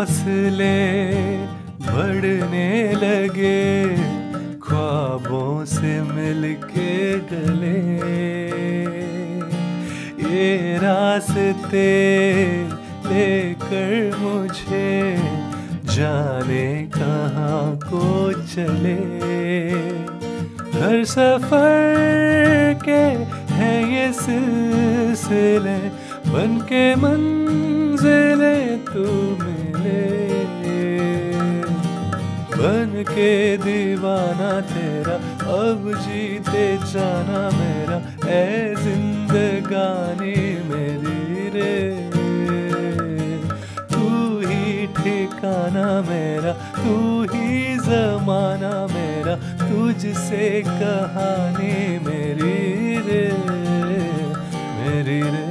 हौसले बढ़ने लगे, ख्वाबों से मिलके गले। ये रास्ते लेकर मुझे जाने कहाँ को चले। हर सफर के हैं ये सिलसिले, बन के मंजिले तू मिले। बन के दीवाना तेरा अब जीते जाना मेरा, ऐ जिंदगानी मेरी रे। तू ही ठिकाना मेरा, तू ही ज़माना मेरा, तुझसे कहानी मेरी रे, मेरी रे।